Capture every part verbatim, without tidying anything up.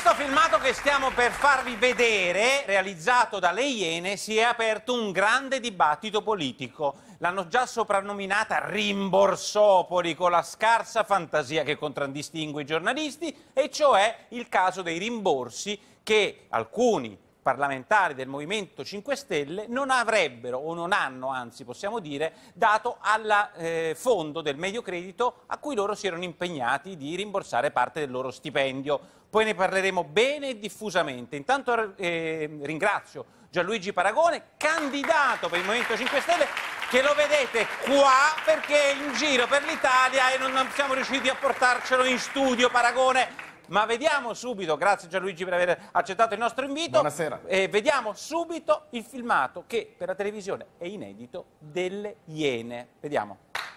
questo filmato che stiamo per farvi vedere, realizzato dalle Iene, si è aperto un grande dibattito politico. L'hanno già soprannominata Rimborsopoli, con la scarsa fantasia che contraddistingue i giornalisti, e cioè il caso dei rimborsi che alcuni parlamentari del Movimento cinque Stelle non avrebbero, o non hanno, anzi possiamo dire, dato al eh, fondo del Mediocredito a cui loro si erano impegnati di rimborsare parte del loro stipendio. Poi ne parleremo bene e diffusamente. Intanto eh, ringrazio Gianluigi Paragone, candidato per il Movimento cinque Stelle, che lo vedete qua perché è in giro per l'Italia e non siamo riusciti a portarcelo in studio. Paragone, ma vediamo subito, grazie Gianluigi per aver accettato il nostro invito. Buonasera. Eh, vediamo subito il filmato che per la televisione è inedito delle Iene. Vediamo.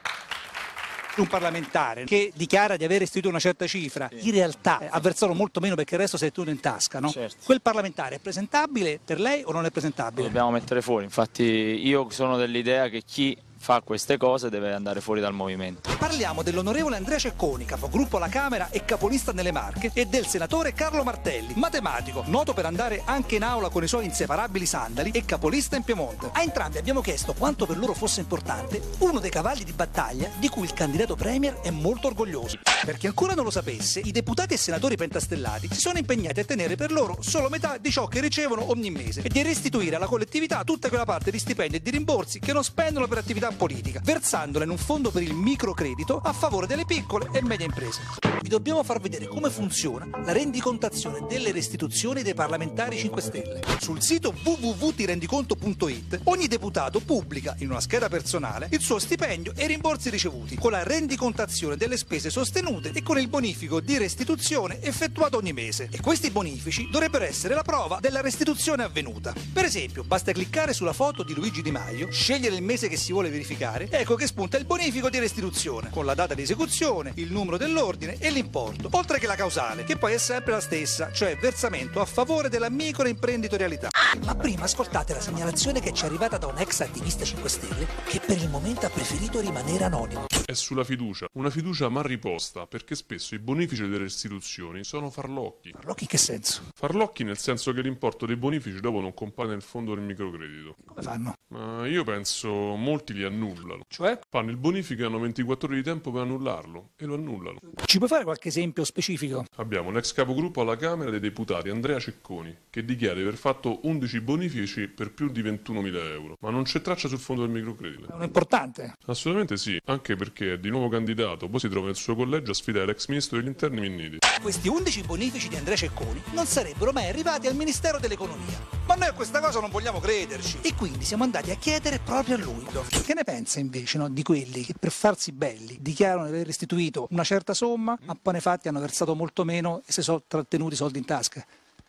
Un parlamentare che dichiara di aver istituito una certa cifra, in realtà ha versato molto meno perché il resto si è tenuto in tasca, no? Certo. Quel parlamentare è presentabile per lei o non è presentabile? Lo dobbiamo mettere fuori, infatti io sono dell'idea che chi fa queste cose deve andare fuori dal movimento. Parliamo dell'onorevole Andrea Cecconi, capogruppo alla Camera e capolista nelle Marche, e del senatore Carlo Martelli, matematico, noto per andare anche in aula con i suoi inseparabili sandali e capolista in Piemonte. A entrambi abbiamo chiesto quanto per loro fosse importante uno dei cavalli di battaglia di cui il candidato premier è molto orgoglioso. Per chi ancora non lo sapesse, i deputati e senatori pentastellati si sono impegnati a tenere per loro solo metà di ciò che ricevono ogni mese e di restituire alla collettività tutta quella parte di stipendi e di rimborsi che non spendono per attività politica, versandola in un fondo per il microcredito a favore delle piccole e medie imprese. Vi dobbiamo far vedere come funziona la rendicontazione delle restituzioni dei parlamentari cinque Stelle. Sul sito w w w punto tirendiconto punto it ogni deputato pubblica in una scheda personale il suo stipendio e i rimborsi ricevuti, con la rendicontazione delle spese sostenute e con il bonifico di restituzione effettuato ogni mese. E questi bonifici dovrebbero essere la prova della restituzione avvenuta. Per esempio, basta cliccare sulla foto di Luigi Di Maio, scegliere il mese che si vuole verificare, ecco che spunta il bonifico di restituzione, con la data di esecuzione, il numero dell'ordine e l'importo, oltre che la causale, che poi è sempre la stessa, cioè versamento a favore della microimprenditorialità. Ma prima ascoltate la segnalazione che ci è arrivata da un ex attivista cinque Stelle che per il momento ha preferito rimanere anonimo. È sulla fiducia, una fiducia mal riposta, perché spesso i bonifici delle restituzioni sono farlocchi. Farlocchi in che senso? Farlocchi nel senso che l'importo dei bonifici dopo non compare nel fondo del microcredito. Come fanno? Ma io penso molti li annullano. Cioè? Fanno il bonifico e hanno ventiquattro ore di tempo per annullarlo e lo annullano. Ci puoi fare qualche esempio specifico? Abbiamo l'ex capogruppo alla Camera dei Deputati, Andrea Cecconi, che dichiara di aver fatto undici bonifici per più di ventunomila euro, ma non c'è traccia sul fondo del microcredito. È un importante. Assolutamente sì, anche perché è di nuovo candidato, poi si trova nel suo collegio a sfidare l'ex ministro degli interni Minniti. Questi undici bonifici di Andrea Cecconi non sarebbero mai arrivati al Ministero dell'Economia. Ma noi a questa cosa non vogliamo crederci. E quindi siamo andati a chiedere proprio a lui. Che ne pensa invece, no, di quelli che per farsi belli dichiarano di aver restituito una certa somma, ma poi nei fatti hanno versato molto meno e si sono trattenuti i soldi in tasca?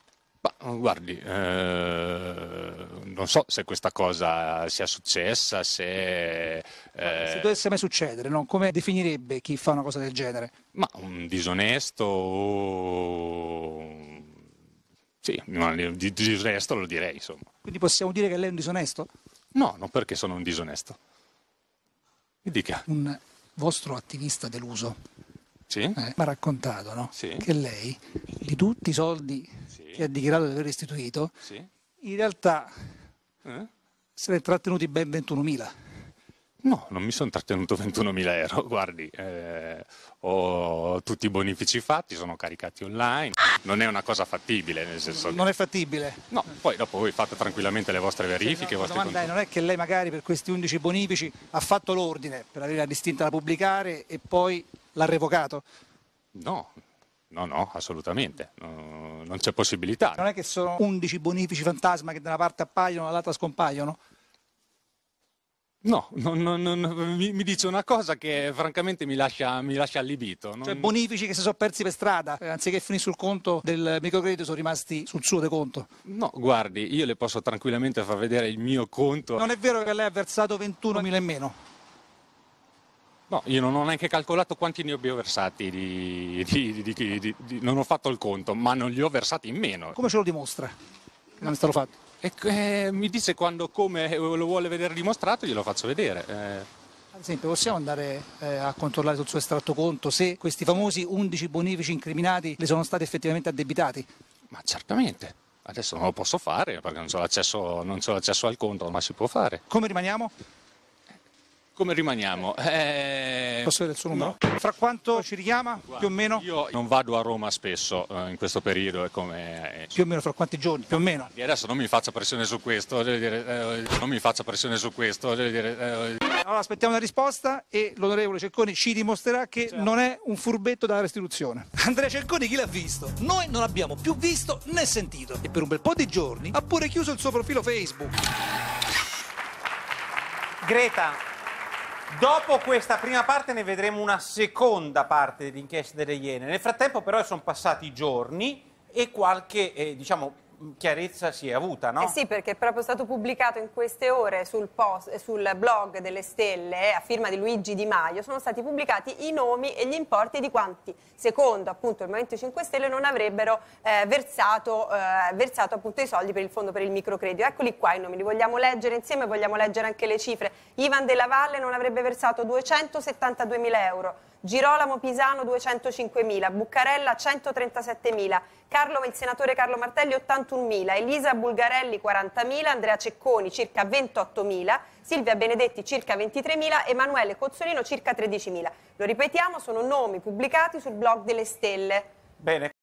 Ma, guardi, eh, non so se questa cosa sia successa, se... Eh, se dovesse mai succedere, no? Come definirebbe chi fa una cosa del genere? Ma un disonesto o... Sì, di disonesto lo direi, insomma. Quindi possiamo dire che lei è un disonesto? No, non perché sono un disonesto. Mi dica. Un vostro attivista deluso Sì? eh, mi ha raccontato, no? Sì. Che lei, di tutti i soldi Sì. che ha dichiarato di aver restituito, Sì. in realtà Eh? se ne è trattenuti ben ventunomila. No, non mi sono trattenuto ventunomila euro, guardi, eh, ho tutti i bonifici fatti, sono caricati online, non è una cosa fattibile, nel senso Non che... è fattibile. No, poi dopo voi fate tranquillamente le vostre verifiche, i La vostri domanda è, controlli. non è che lei magari per questi undici bonifici ha fatto l'ordine per averla distinta da pubblicare e poi l'ha revocato? No, no, no, assolutamente, no, non c'è possibilità. Non è che sono undici bonifici fantasma che da una parte appaiono e dall'altra scompaiono? No, non, non, non, mi, mi dice una cosa che francamente mi lascia, mi lascia allibito. Non... Cioè bonifici che si sono persi per strada, eh, anziché finire sul conto del microcredito sono rimasti sul suo deconto. No, guardi, io le posso tranquillamente far vedere il mio conto. Non è vero che lei ha versato ventunomila in meno? No, io non ho neanche calcolato quanti ne abbia versati, di, di, di, di, di, di, non ho fatto il conto, ma non li ho versati in meno. Come ce lo dimostra che non è stato fatto? E, eh, mi dice quando, come lo vuole vedere dimostrato, glielo faccio vedere. Eh. Ad esempio, possiamo andare eh, a controllare sul suo estratto conto se questi famosi undici bonifici incriminati le sono stati effettivamente addebitati? Ma certamente. Adesso non lo posso fare perché non c'ho l'accesso, non c'ho l'accesso al conto, ma si può fare. Come rimaniamo? Come rimaniamo? Eh... Posso vedere il suo numero? No. Fra quanto ci richiama? Guarda, più o meno? Io non vado a Roma spesso eh, in questo periodo. È come, eh, più o meno fra quanti giorni? Più o meno? E adesso non mi faccia pressione su questo, devo dire, eh, non mi faccia pressione su questo, devo dire, eh. Allora aspettiamo una risposta e l'onorevole Cecconi ci dimostrerà che certo. non è un furbetto da restituzione. Andrea Cecconi chi l'ha visto? Noi non abbiamo più visto né sentito e per un bel po' di giorni ha pure chiuso il suo profilo Facebook. Greta, dopo questa prima parte ne vedremo una seconda parte dell'inchiesta delle Iene. Nel frattempo però sono passati giorni e qualche, eh, diciamo, chiarezza si è avuta, no? Eh sì, perché è proprio stato pubblicato in queste ore sul, post, sul blog delle Stelle, a firma di Luigi Di Maio, sono stati pubblicati i nomi e gli importi di quanti, secondo appunto il Movimento cinque Stelle, non avrebbero eh, versato, eh, versato appunto i soldi per il fondo per il microcredito. Eccoli qua i nomi, li vogliamo leggere insieme, vogliamo leggere anche le cifre. Ivan Della Valle non avrebbe versato duecentosettantaduemila euro. Girolamo Pisano duecentocinquemila, Buccarella centotrentasettemila, Carlo, il senatore Carlo Martelli ottantunomila, Elisa Bulgarelli quarantamila, Andrea Cecconi circa ventottomila, Silvia Benedetti circa ventitremila, Emanuele Cozzolino circa tredicimila. Lo ripetiamo, sono nomi pubblicati sul blog delle Stelle. Bene.